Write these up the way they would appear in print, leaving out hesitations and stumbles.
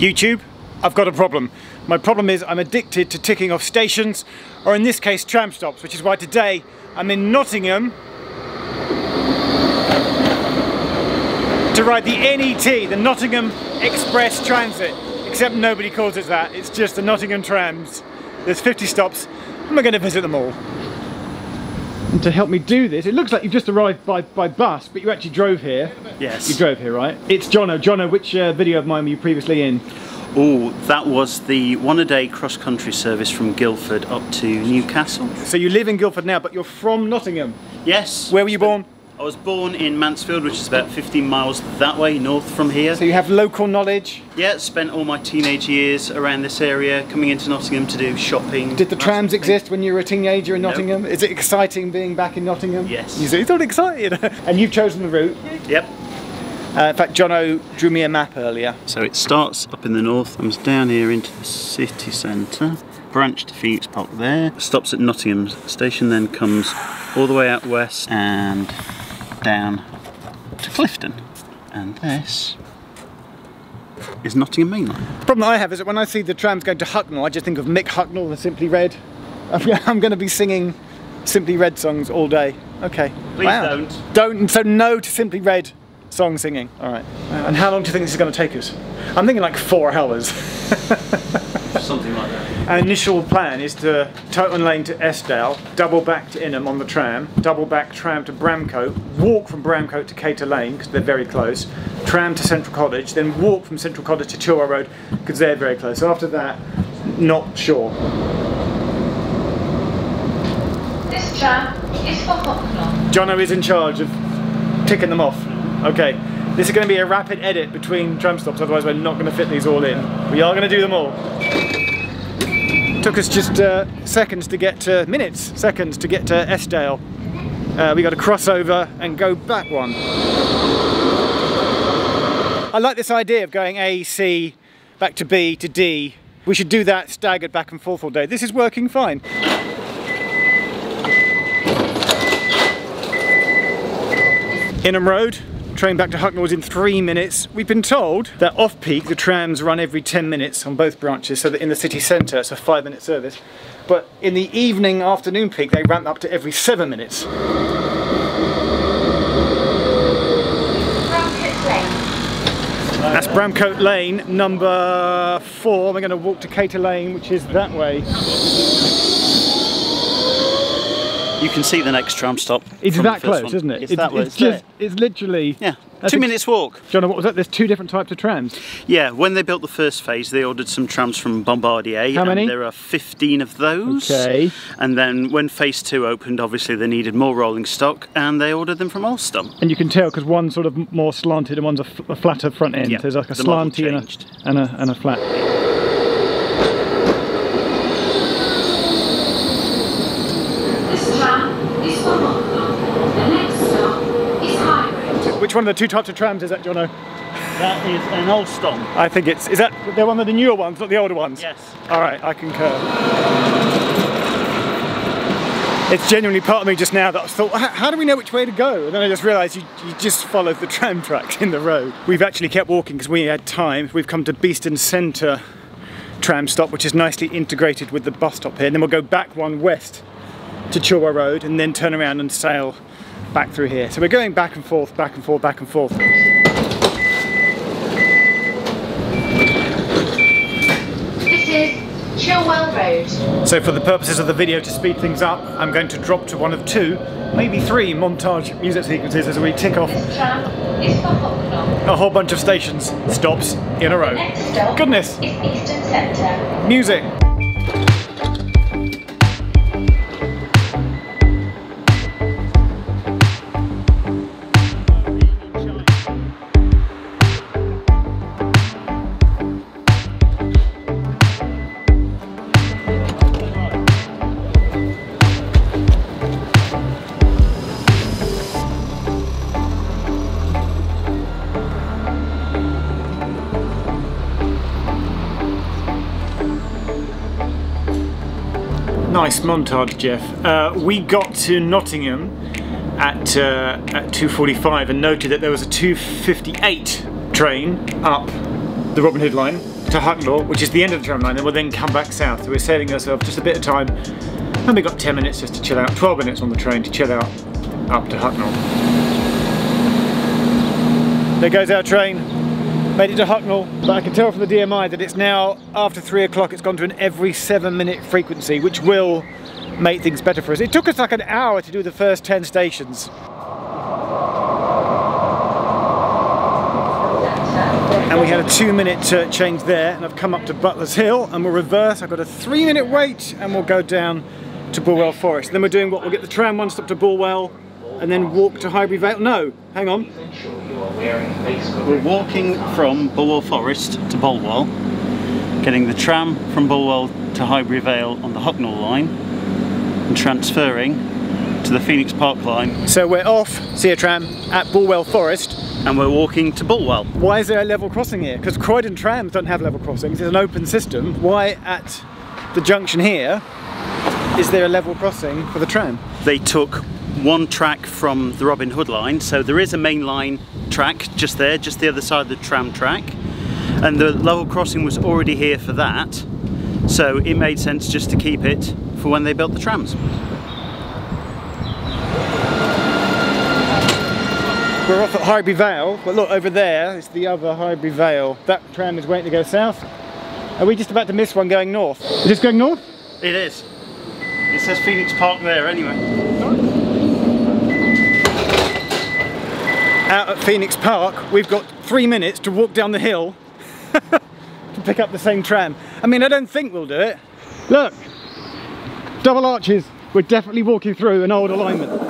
YouTube, I've got a problem. My problem is I'm addicted to ticking off stations, or in this case tram stops, which is why today I'm in Nottingham to ride the NET, the Nottingham Express Transit. Except nobody calls it that, it's just the Nottingham Trams. There's 50 stops, and we're going to visit them all. And to help me do this, it looks like you've just arrived by bus, but you actually drove here. Yes. You drove here, right? It's Jono. Jono, which video of mine were you previously in? Oh, that was the one-a-day cross-country service from Guildford up to Newcastle. So you live in Guildford now, but you're from Nottingham? Yes. Where were you born? I was born in Mansfield, which is about 15 miles that way, north from here. So you have local knowledge? Yeah, spent all my teenage years around this area, coming into Nottingham to do shopping. Did the trams exist when you were a teenager in Nottingham? Nope. Is it exciting being back in Nottingham? Yes. You're not excited? And you've chosen the route? Yep. In fact, Jono drew me a map earlier. So it starts up in the north, comes down here into the city centre, branch to Phoenix Park there, stops at Nottingham station, then comes all the way out west and down to Clifton. And this is Nottingham Main Line. The problem I have is that when I see the trams going to Hucknall, I just think of Mick Hucknall and Simply Red. I'm going to be singing Simply Red songs all day. Okay. Please don't. Don't, so no to Simply Red song singing. Alright. And how long do you think this is going to take us? I'm thinking like 4 hours. Something like that. Our initial plan is to Bramcote Lane to Eskdale, double back to Inham on the tram, double back tram to Bramcote, walk from Bramcote to Bramcote Lane because they're very close, tram to Central Cottage, then walk from Central Cottage to Chilwell Road because they're very close. So after that, not sure. This tram is for Hucknall. Jono is in charge of ticking them off. Okay, this is going to be a rapid edit between tram stops, otherwise we're not going to fit these all in. We are going to do them all. Took us just seconds to get to, seconds to get to Eskdale. We got to cross over and go back one. I like this idea of going A, C, back to B to D. We should do that staggered back and forth all day. This is working fine. Inham Road. Train back to Hucknall was in 3 minutes. We've been told that off-peak the trams run every 10 minutes on both branches, so that in the city centre it's a 5-minute service. But in the evening afternoon peak they ramp up to every 7 minutes. Bramcote Lane. That's Bramcote Lane, number 4. We're going to walk to Bramcote Lane, which is that way. You can see the next tram stop. It's that close, isn't it? It's that way. It's literally... Yeah, 2 minutes walk. Jono, what was that? There's 2 different types of trams. Yeah, when they built the first phase, they ordered some trams from Bombardier. How many? And there are 15 of those. Okay. And then when phase 2 opened, obviously they needed more rolling stock, and they ordered them from Alstom. And you can tell because one's sort of more slanted and one's a flatter front end. Yeah, There's like a the model slanty changed. and a flat. This tram is for Hucknall. The next stop is High Road. Which one of the 2 types of trams is that, Jono? That is an Alstom. I think is that they're one of the newer ones, not the older ones? Yes. Alright, I concur. It's genuinely part of me just now that I thought, how do we know which way to go? And then I just realised you just follow the tram tracks in the road. We've actually kept walking because we had time. We've come to Beeston Centre tram stop, which is nicely integrated with the bus stop here. And then we'll go back one west to Chilwell Road and then turn around and sail back through here. So we're going back and forth, back and forth, back and forth. This is Chilwell Road. So for the purposes of the video, to speed things up, I'm going to drop to one of 2, maybe 3 montage music sequences as we tick off This tram is for Hucknall. a whole bunch of stations, stops in a row. Next stop Goodness! is Eastern Centre. Music! Nice montage, Jeff. We got to Nottingham at 2:45 and noted that there was a 2:58 train up the Robin Hood line. to Hucknall, which is the end of the tram line, and we'll then come back south. So we're saving ourselves just a bit of time, and we've got 10 minutes just to chill out, 12 minutes on the train to chill out up to Hucknall. There goes our train, made it to Hucknall, but I can tell from the DMI that it's now after 3 o'clock, it's gone to an every 7-minute frequency, which will make things better for us. It took us like an hour to do the first 10 stations. And we had a 2-minute change there, and I've come up to Butler's Hill and we'll reverse. I've got a 3-minute wait and we'll go down to Bulwell Forest. Then we're doing what? We'll get the tram one stop to Bulwell and then walk to Highbury Vale. No, hang on. We're walking from Bulwell Forest to Bulwell, getting the tram from Bulwell to Highbury Vale on the Hucknall line and transferring to the Phoenix Park line. So we're off, see a tram, at Bulwell Forest. And we're walking to Bulwell. Why is there a level crossing here? Because Croydon trams don't have level crossings, it's an open system. Why at the junction here is there a level crossing for the tram? They took one track from the Robin Hood line, so there is a main line track just there, just the other side of the tram track. And the level crossing was already here for that, so it made sense just to keep it for when they built the trams. We're off at Highbury Vale, but look over there, it's the other Highbury Vale. That tram is waiting to go south. Are we just about to miss one going north? Is this going north? It is. It says Phoenix Park there anyway. Out at Phoenix Park, we've got 3 minutes to walk down the hill to pick up the same tram. I mean, I don't think we'll do it. Look, double arches. We're definitely walking through an old alignment.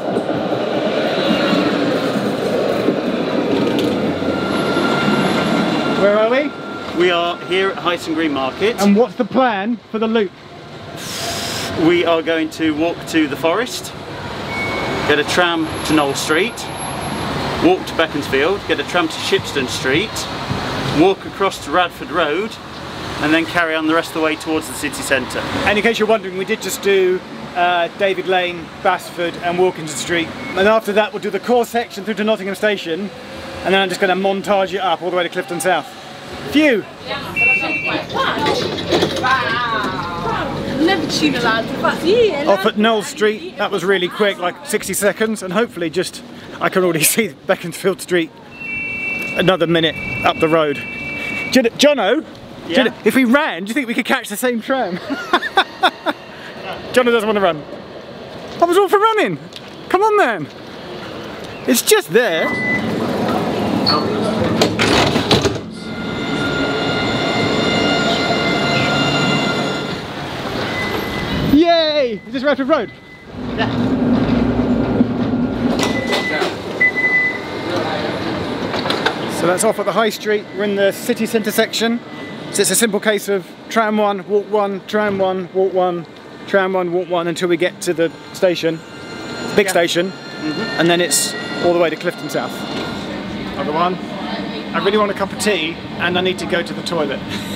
Where are we? We are here at Heighton Green Market. And what's the plan for the loop? We are going to walk to the forest, get a tram to Knoll Street, walk to Beaconsfield, get a tram to Shipston Street, walk across to Radford Road, and then carry on the rest of the way towards the city centre. And in case you're wondering, we did just do David Lane, Basford and Wilkinson Street. And after that we'll do the core section through to Nottingham Station, and then I'm just going to montage it up all the way to Clifton South. Phew! Off at Knoll Street, that was really quick, like 60 seconds, and hopefully just, I can already see Beaconsfield Street another minute up the road. Jono, Yeah? if we ran, do you think we could catch the same tram? Jono doesn't want to run. I was all for running. Come on then. It's just there. Yay! Is this Radford Road? Yeah. So that's off at the High Street. We're in the city centre section. So it's a simple case of tram one, walk one, tram one, walk one, tram one, walk one until we get to the station, big station, and then it's all the way to Clifton South. Other one. I really want a cup of tea and I need to go to the toilet.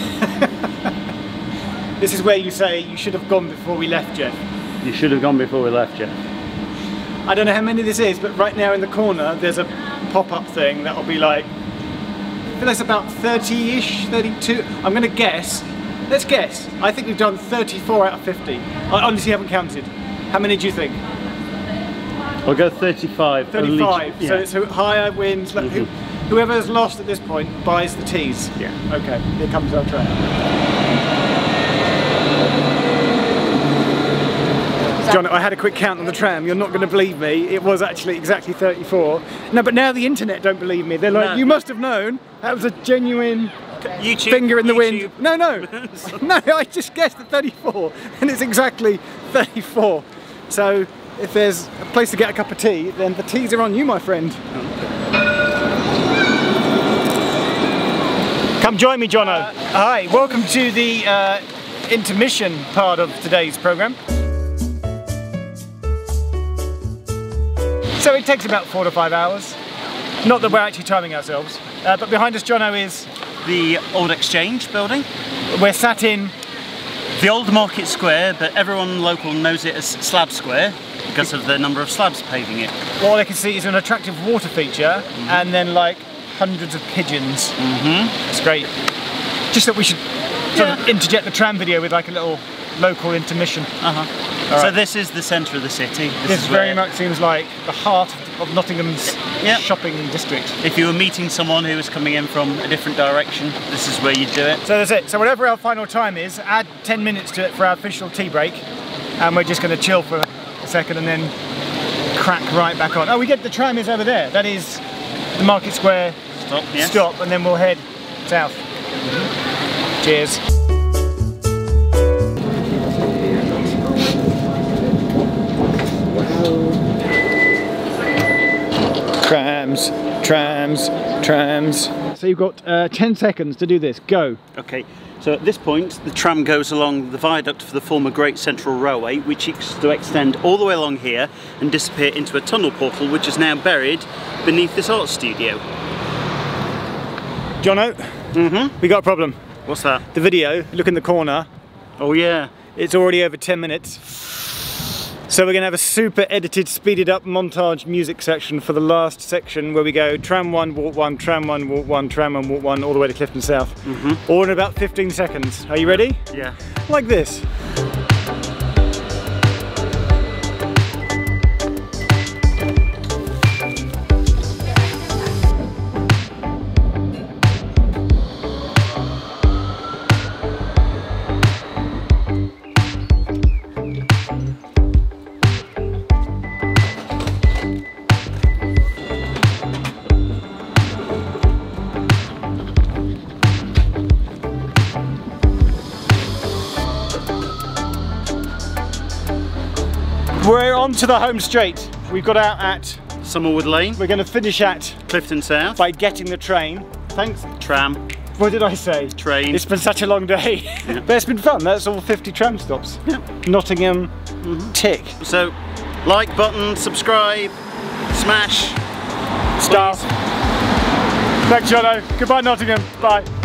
This is where you say you should have gone before we left, Jeff. You should have gone before we left, Jeff. I don't know how many this is, but right now in the corner there's a pop-up thing that'll be like, I feel that's about 30-ish, 32. I'm going to guess. Let's guess. I think we've done 34 out of 50. I honestly haven't counted. How many do you think? I'll go 35. 35. Yeah. So higher wins. Like, whoever's lost at this point buys the teas. Yeah. Okay. Here comes our train. John, I had a quick count on the tram. You're not going to believe me. It was actually exactly 34. No, but now the internet don't believe me. They're like, No. you must have known. That was a genuine YouTube, finger in the YouTube. wind. No, no. No, I just guessed at 34. And it's exactly 34. So if there's a place to get a cup of tea, then the teas are on you, my friend. Come join me, Jono. Hi, welcome to the intermission part of today's programme. So it takes about 4 to 5 hours. Not that we're actually timing ourselves. But behind us, Jono, is The old Exchange building. we're sat in. The old Market Square, but everyone local knows it as Slab Square because of the number of slabs paving it. All I can see is an attractive water feature and then like hundreds of pigeons. It's great. Just that we should sort of interject the tram video with like a little local intermission. So this is the centre of the city. This very much seems like the heart of Nottingham's shopping district. If you were meeting someone who was coming in from a different direction, this is where you'd do it. So that's it. So whatever our final time is, add 10 minutes to it for our official tea break, and we're just going to chill for a second and then crack right back on. Oh, we get the tram is over there. That is the Market Square stop, and then we'll head south. Cheers. Trams, trams, trams. So you've got 10 seconds to do this. Go. Okay, so at this point the tram goes along the viaduct for the former Great Central Railway, which is to extend all the way along here and disappear into a tunnel portal which is now buried beneath this art studio. Jono, we got a problem. What's that? The video, look in the corner. Oh yeah. It's already over 10 minutes. So we're going to have a super edited, speeded up montage music section for the last section where we go tram 1, walk 1, tram 1, walk 1, tram 1, walk 1, all the way to Clifton South. All in about 15 seconds. Are you ready? Yeah. Like this. We're on to the home straight. We've got out at Summerwood Lane. We're going to finish at Clifton South. by getting the train. Thanks. Tram. What did I say? Train. It's been such a long day. But it's been fun. That's all 50 tram stops. Nottingham, tick. So, like button, subscribe, smash, Star. Thanks, Jono. Goodbye, Nottingham. Bye.